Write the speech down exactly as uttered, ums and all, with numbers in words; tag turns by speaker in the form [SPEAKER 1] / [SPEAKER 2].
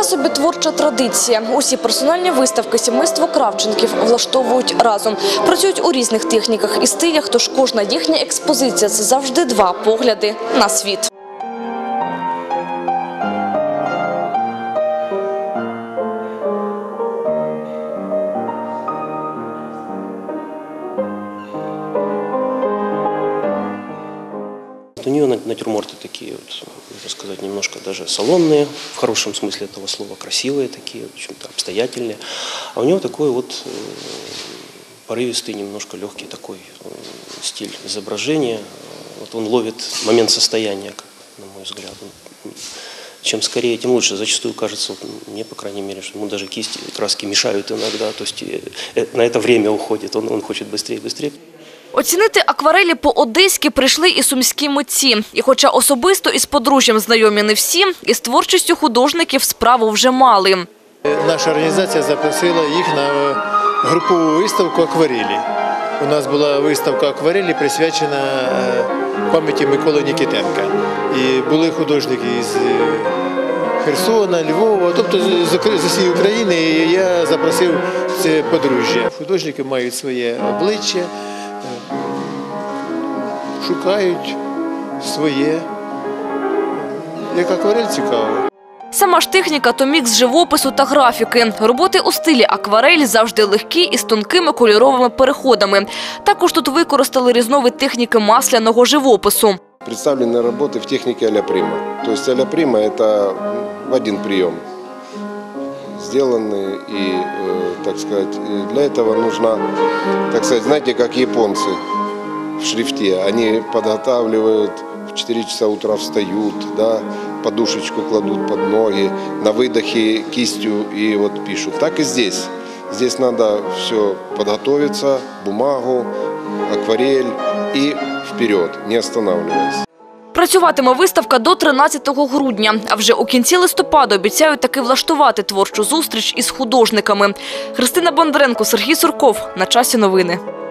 [SPEAKER 1] Така собі творча традиція. Усі персональні виставки сімейство Кравченків влаштовують разом. Працюють у різних техніках і стилях, тож кожна їхня експозиція – це завжди два погляди на світ.
[SPEAKER 2] У нее натюрморты такие, вот, можно сказать, немножко даже салонные, в хорошем смысле этого слова, красивые такие, в общем-то, обстоятельные. А у него такой вот порывистый, немножко легкий такой стиль изображения. Вот он ловит момент состояния, на мой взгляд. Чем скорее, тем лучше. Зачастую кажется, мне, по крайней мере, что ему даже кисти, краски мешают иногда, то есть на это время уходит, он, он хочет быстрее, быстрее.
[SPEAKER 1] Оцінити акварелі по-одеськи прийшли і сумські митці. І хоча особисто із подружжям знайомі не всі, із творчістю художників справу вже мали.
[SPEAKER 3] Наша організація запросила їх на групову виставку акварелі. У нас була виставка акварелі, присвячена пам'яті Миколи Нікітенка. І були художники з Херсона, Львова, тобто з усієї України. І я запросив це подружжя. Художники мають своє обличчя, шукають своє, як акварель цікаво.
[SPEAKER 1] Сама ж техніка – то мікс живопису та графіки. Роботи у стилі акварель завжди легкі і з тонкими кольоровими переходами. Також тут використали різновид техніки масляного живопису.
[SPEAKER 4] Представлены работы в технике а-ля прима. То есть а-ля прима – это в один прием сделаны. И, так сказать, для этого нужно, так сказать, знаете, как японцы в шрифте. Они подготавливают, в четыре часа утра встают, да, подушечку кладут под ноги, на выдохе кистью и вот пишут. Так и здесь. Здесь надо все подготовиться, бумагу, акварель и вперед, не останавливаясь.
[SPEAKER 1] Працюватиме виставка до тринадцятого грудня, а вже у кінці листопада обіцяють таки влаштувати творчу зустріч із художниками. Христина Бондаренко, Сергій Сурков. На часі новини.